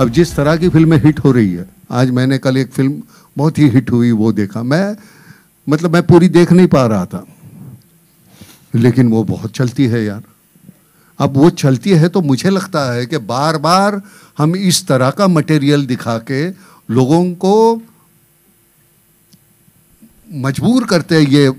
अब जिस तरह की फिल्में हिट हो रही है, आज मैंने कल एक फिल्म बहुत ही हिट हुई वो देखा, मैं पूरी देख नहीं पा रहा था, लेकिन वो बहुत चलती है यार। अब वो चलती है तो मुझे लगता है कि बार बार हम इस तरह का मटेरियल दिखा के लोगों को मजबूर करते हैं ये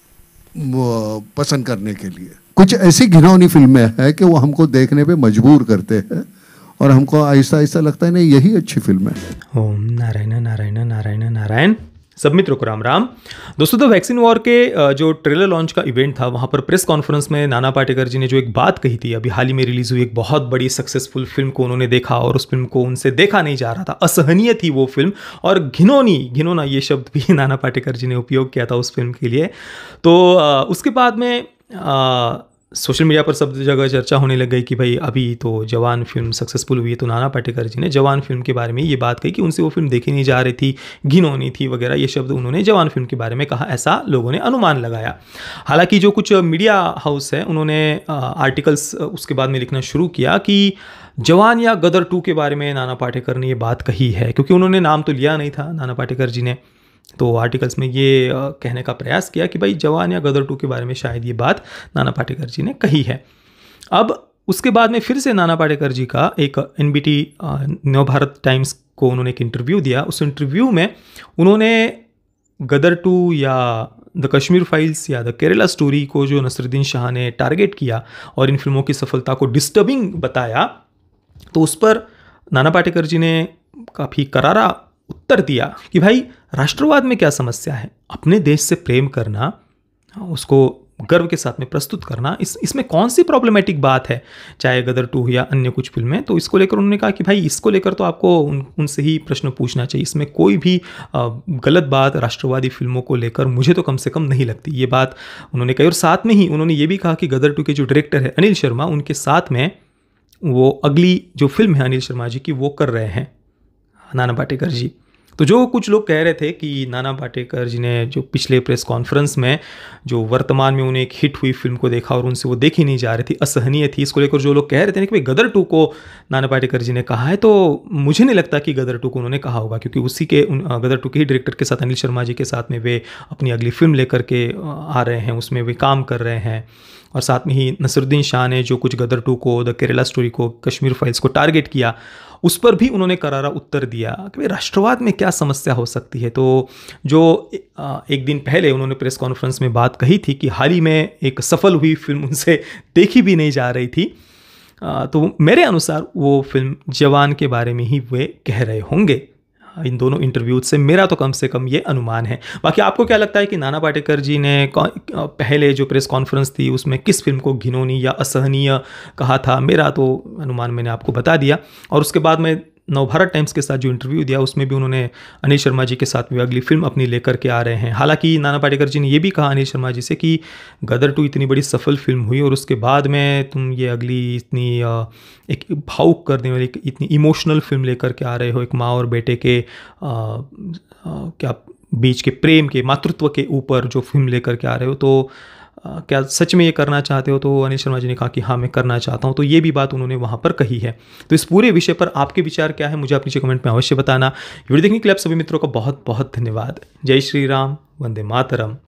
पसंद करने के लिए। कुछ ऐसी घिनौनी फिल्में हैं कि वो हमको देखने पे मजबूर करते हैं और हमको आहिस्ता आहिस्ता लगता है नहीं यही अच्छी फिल्म है। ओम नारायण नारायण नारायण नारायण। सब मित्रों को राम राम। दोस्तों, तो वैक्सीन वॉर के जो ट्रेलर लॉन्च का इवेंट था, वहाँ पर प्रेस कॉन्फ्रेंस में नाना पाटेकर जी ने जो एक बात कही थी, अभी हाल ही में रिलीज हुई एक बहुत बड़ी सक्सेसफुल फिल्म को उन्होंने देखा और उस फिल्म को उनसे देखा नहीं जा रहा था, असहनीय थी वो फिल्म और घिनौना ये शब्द भी नाना पाटेकर जी ने उपयोग किया था उस फिल्म के लिए। तो उसके बाद में सोशल मीडिया पर सब जगह चर्चा होने लग गई कि भाई अभी तो जवान फिल्म सक्सेसफुल हुई है, तो नाना पाटेकर जी ने जवान फिल्म के बारे में ये बात कही कि उनसे वो फिल्म देखी नहीं जा रही थी, घिनौनी थी वगैरह, ये शब्द उन्होंने जवान फिल्म के बारे में कहा, ऐसा लोगों ने अनुमान लगाया। हालांकि जो कुछ मीडिया हाउस है उन्होंने आर्टिकल्स उसके बाद में लिखना शुरू किया कि जवान या गदर 2 के बारे में नाना पाटेकर ने ये बात कही है, क्योंकि उन्होंने नाम तो लिया नहीं था नाना पाटेकर जी ने। तो आर्टिकल्स में ये कहने का प्रयास किया कि भाई जवान या गदर 2 के बारे में शायद ये बात नाना पाटेकर जी ने कही है। अब उसके बाद में फिर से नाना पाटेकर जी का एक NBT नवभारत टाइम्स को उन्होंने एक इंटरव्यू दिया। उस इंटरव्यू में उन्होंने गदर 2 या द कश्मीर फाइल्स या द केरला स्टोरी को जो नसरुद्दीन शाह ने टारगेट किया और इन फिल्मों की सफलता को डिस्टर्बिंग बताया, तो उस पर नाना पाटेकर जी ने काफ़ी करारा उत्तर दिया कि भाई राष्ट्रवाद में क्या समस्या है, अपने देश से प्रेम करना, उसको गर्व के साथ में प्रस्तुत करना, इसमें कौन सी प्रॉब्लमेटिक बात है, चाहे गदर 2 या अन्य कुछ फिल्में। तो इसको लेकर उन्होंने कहा कि भाई इसको लेकर तो आपको उनसे ही प्रश्न पूछना चाहिए, इसमें कोई भी गलत बात राष्ट्रवादी फिल्मों को लेकर मुझे तो कम से कम नहीं लगती, ये बात उन्होंने कही। और साथ में ही उन्होंने ये भी कहा कि गदर 2 के जो डायरेक्टर है अनिल शर्मा, उनके साथ में वो अगली जो फिल्म है अनिल शर्मा जी की वो कर रहे हैं नाना पाटेकर जी। तो जो कुछ लोग कह रहे थे कि नाना पाटेकर जी ने जो पिछले प्रेस कॉन्फ्रेंस में जो वर्तमान में उन्हें एक हिट हुई फिल्म को देखा और उनसे वो देखी नहीं जा रही थी, असहनीय थी, इसको लेकर जो लोग कह रहे थे कि भाई गदर 2 को नाना पाटेकर जी ने कहा है, तो मुझे नहीं लगता कि गदर 2 को उन्होंने कहा होगा, क्योंकि उसी के गदर 2 के ही डायरेक्टर के साथ अनिल शर्मा जी के साथ में वे अपनी अगली फिल्म लेकर के आ रहे हैं, उसमें वे काम कर रहे हैं। और साथ में ही नसरुद्दीन शाह ने जो कुछ गदर 2 को, द केरला स्टोरी को, कश्मीर फाइल्स को टारगेट किया, उस पर भी उन्होंने करारा उत्तर दिया कि भाई राष्ट्रवाद में क्या समस्या हो सकती है। तो जो एक दिन पहले उन्होंने प्रेस कॉन्फ्रेंस में बात कही थी कि हाल ही में एक सफल हुई फिल्म उनसे देखी भी नहीं जा रही थी, तो मेरे अनुसार वो फिल्म जवान के बारे में ही वे कह रहे होंगे इन दोनों इंटरव्यूज से, मेरा तो कम से कम ये अनुमान है। बाकी आपको क्या लगता है कि नाना पाटेकर जी ने पहले जो प्रेस कॉन्फ्रेंस थी उसमें किस फिल्म को घिनौनी या असहनीय कहा था? मेरा तो अनुमान मैंने आपको बता दिया। और उसके बाद में नवभारत टाइम्स के साथ जो इंटरव्यू दिया उसमें भी उन्होंने अनिल शर्मा जी के साथ भी अगली फिल्म अपनी लेकर के आ रहे हैं। हालांकि नाना पाटेकर जी ने ये भी कहा अनिल शर्मा जी से कि गदर 2 इतनी बड़ी सफल फिल्म हुई और उसके बाद में तुम ये अगली इतनी एक भावुक करने वाली इतनी इमोशनल फिल्म लेकर के आ रहे हो, एक माँ और बेटे के क्या बीच के प्रेम के, मातृत्व के ऊपर जो फिल्म लेकर के आ रहे हो, तो क्या सच में ये करना चाहते हो? तो अनिल शर्मा जी ने कहा कि हाँ मैं करना चाहता हूँ। तो ये भी बात उन्होंने वहाँ पर कही है। तो इस पूरे विषय पर आपके विचार क्या है मुझे आप नीचे कमेंट में अवश्य बताना। वीडियो देखने के लिए आप सभी मित्रों का बहुत बहुत धन्यवाद। जय श्री राम, वंदे मातरम।